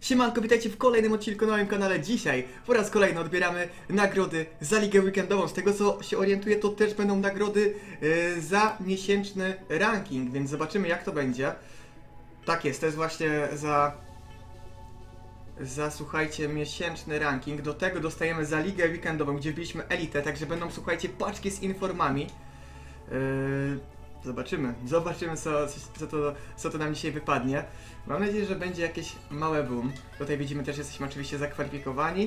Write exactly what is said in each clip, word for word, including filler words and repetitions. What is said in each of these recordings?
Siemanko, witajcie w kolejnym odcinku na moim kanale. Dzisiaj po raz kolejny odbieramy nagrody za ligę weekendową. Z tego co się orientuję, to też będą nagrody yy, za miesięczny ranking, więc zobaczymy jak to będzie. Tak jest, to jest właśnie za... za, słuchajcie, miesięczny ranking. Do tego dostajemy za ligę weekendową, gdzie wbiliśmy elitę, także będą, słuchajcie, paczki z informami. Yy... Zobaczymy, zobaczymy co, co, to, co to nam dzisiaj wypadnie. Mam nadzieję, że będzie jakieś małe boom. Tutaj widzimy też, jesteśmy oczywiście zakwalifikowani.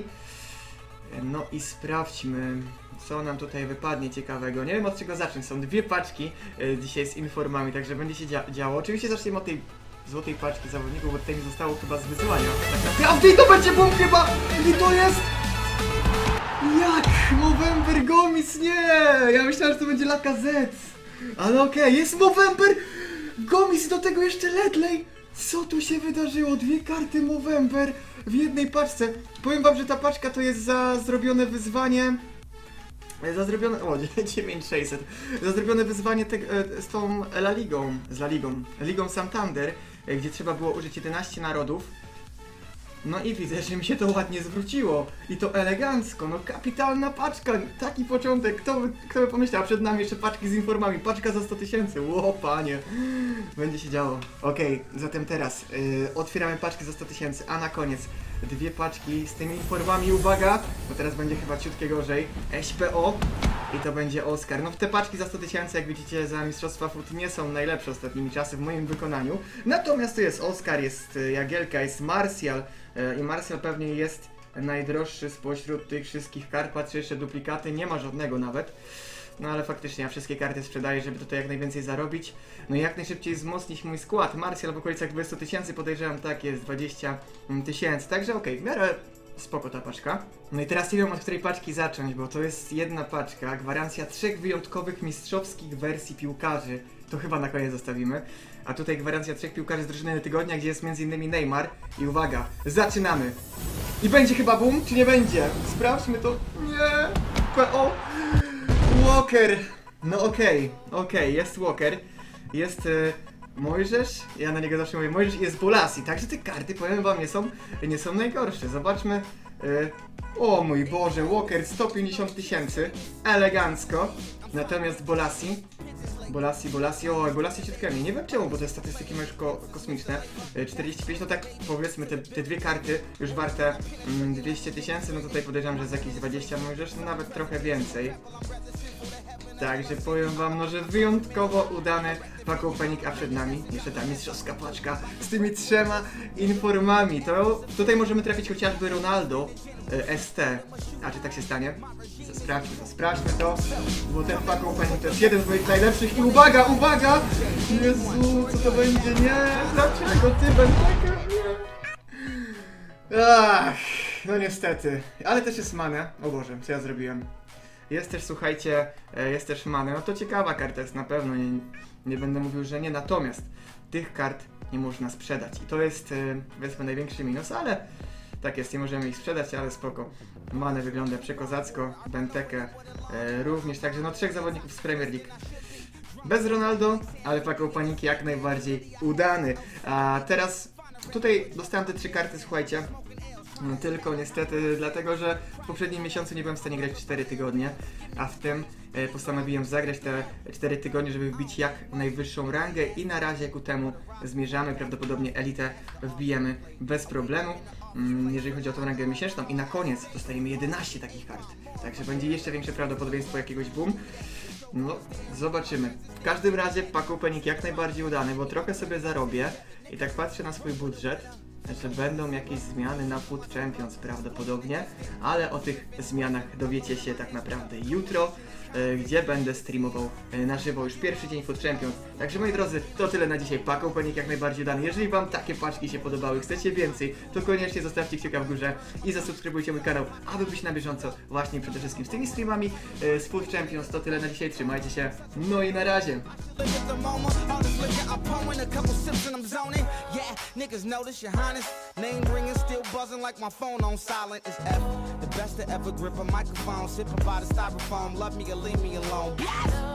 No i sprawdźmy, co nam tutaj wypadnie ciekawego. Nie wiem od czego zacząć, są dwie paczki y, dzisiaj z informami, także będzie się dzia działo. Oczywiście zaczniemy od tej złotej paczki zawodników, bo tutaj mi zostało chyba z wyzwania. Tak naprawdę i to będzie boom chyba! I to jest... Jak? Movember Gomis, nie! Ja myślałem, że to będzie Lacazette. Ale okej, okay, jest Movember Gomis i do tego jeszcze Ledley. Co tu się wydarzyło? Dwie karty Movember w jednej paczce. Powiem wam, że ta paczka to jest za zrobione wyzwanie. Za zrobione... o, dziewięć tysięcy sześćset. Za zrobione wyzwanie te, z tą La Ligą. Z La Ligą. Ligą Santander, gdzie trzeba było użyć jedenaście narodów. No i widzę, że mi się to ładnie zwróciło. I to elegancko, no kapitalna paczka. Taki początek, kto by, kto by pomyślał, a przed nami jeszcze paczki z informami. Paczka za sto tysięcy, ło panie. Będzie się działo. Okej, okay, zatem teraz yy, otwieramy paczkę za sto tysięcy, a na koniec dwie paczki z tymi informami. Uwaga, bo teraz będzie chyba ciutkie gorzej. S P O i to będzie Oscar. No te paczki za sto tysięcy, jak widzicie, za Mistrzostwa Foot nie są najlepsze ostatnimi czasy w moim wykonaniu. Natomiast tu jest Oscar, jest Jagielka, jest Martial. I Martial pewnie jest najdroższy spośród tych wszystkich kart. Patrzę jeszcze duplikaty, nie ma żadnego nawet. No ale faktycznie ja wszystkie karty sprzedaję, żeby tutaj jak najwięcej zarobić. No i jak najszybciej wzmocnić mój skład. Martial w okolicach dwudziestu tysięcy, podejrzewam, tak jest, dwadzieścia tysięcy. Także okej, okay, w miarę spoko ta paczka. No i teraz nie wiem od której paczki zacząć, bo to jest jedna paczka. Gwarancja trzech wyjątkowych mistrzowskich wersji piłkarzy. To chyba na koniec zostawimy. A tutaj gwarancja trzech piłkarzy z drużyny tygodnia, gdzie jest między innymi Neymar. I uwaga, zaczynamy! I będzie chyba boom, czy nie będzie? Sprawdźmy to. Nie! P O! Walker! No okej, okay, okej, okay, jest Walker. Jest y, Mojżesz, ja na niego zawsze mówię Mojżesz i jest Bolasi. Także te karty, powiem wam, nie są, nie są najgorsze. Zobaczmy. Y, o mój Boże, Walker sto pięćdziesiąt tysięcy. Elegancko. Natomiast Bolasi. Bolasi, Bolasi, o, Bolasi ciutkami. Nie wiem czemu, bo te statystyki mają już ko kosmiczne. czterdzieści pięć, no tak powiedzmy, te, te dwie karty już warte mm, dwieście tysięcy, no tutaj podejrzewam, że jest jakieś dwadzieścia możesz, no nawet trochę więcej. Także powiem wam, no, że wyjątkowo udany pack opening, a przed nami jeszcze ta mistrzowska paczka z tymi trzema informami. To tutaj możemy trafić chociażby Ronaldo y, S T. A czy tak się stanie? Sprawdźmy to, sprawdźmy to, bo ten pack opening to jest jeden z moich najlepszych i uwaga, uwaga! Jezu, co to będzie? Nie, dlaczego ty będziesz? Ach, no niestety, ale też jest Mane. O Boże, co ja zrobiłem? Jest też, słuchajcie, jest też Mane. No to ciekawa karta jest na pewno, nie, nie będę mówił, że nie. Natomiast tych kart nie można sprzedać. I to jest, powiedzmy, największy minus, ale tak jest, nie możemy ich sprzedać, ale spoko. Mane wygląda przekozacko, Benteke e, również, także no trzech zawodników z Premier League. Bez Ronaldo, ale pack opening jak najbardziej udany. A teraz tutaj dostałem te trzy karty, słuchajcie. No, tylko niestety dlatego, że w poprzednim miesiącu nie byłem w stanie grać cztery tygodnie, a w tym e, postanowiłem zagrać te cztery tygodnie, żeby wbić jak najwyższą rangę i na razie ku temu zmierzamy. Prawdopodobnie elitę wbijemy bez problemu, mm, jeżeli chodzi o tą rangę miesięczną, i na koniec dostajemy jedenaście takich kart, także będzie jeszcze większe prawdopodobieństwo jakiegoś boom. No, zobaczymy. W każdym razie pack opening jak najbardziej udany, bo trochę sobie zarobię i tak patrzę na swój budżet, że będą jakieś zmiany na Foot Champions prawdopodobnie, ale o tych zmianach dowiecie się tak naprawdę jutro, e, gdzie będę streamował e, na żywo już pierwszy dzień Foot Champions. Także moi drodzy, to tyle na dzisiaj. Pack opening jak najbardziej udany. Jeżeli wam takie paczki się podobały, chcecie więcej, to koniecznie zostawcie kciuka w górze i zasubskrybujcie mój kanał, aby być na bieżąco właśnie przede wszystkim z tymi streamami e, z Foot Champions. To tyle na dzisiaj, trzymajcie się, no i na razie. Name ringing, still buzzing like my phone on silent. It's F, the best to ever grip a microphone. Sipping by the styrofoam, love me or leave me alone. Yes!